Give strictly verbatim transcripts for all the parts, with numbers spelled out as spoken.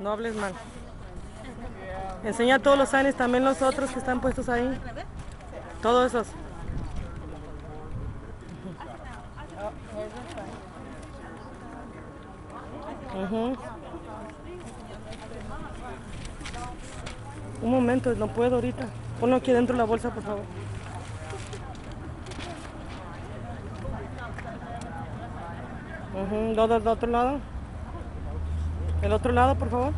No hables mal. Enseña todos los signs, también los otros que están puestos ahí. Todos esos. Uh-huh. Un momento, no puedo ahorita. Ponlo aquí dentro de la bolsa, por favor. Uh-huh. ¿Todo del otro lado? ¿El otro lado, por favor?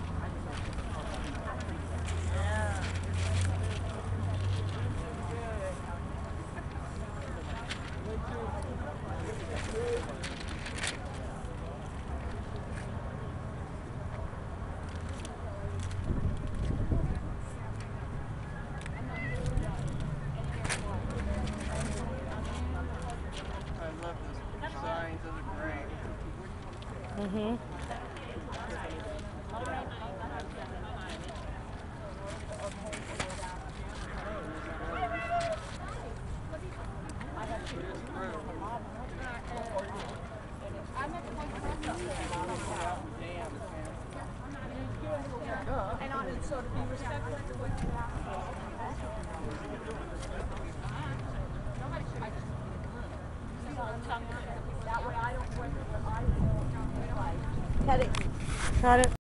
Uh-huh. And on it, so to be respectful to what you have. Nobody should. That way I don't. Got it.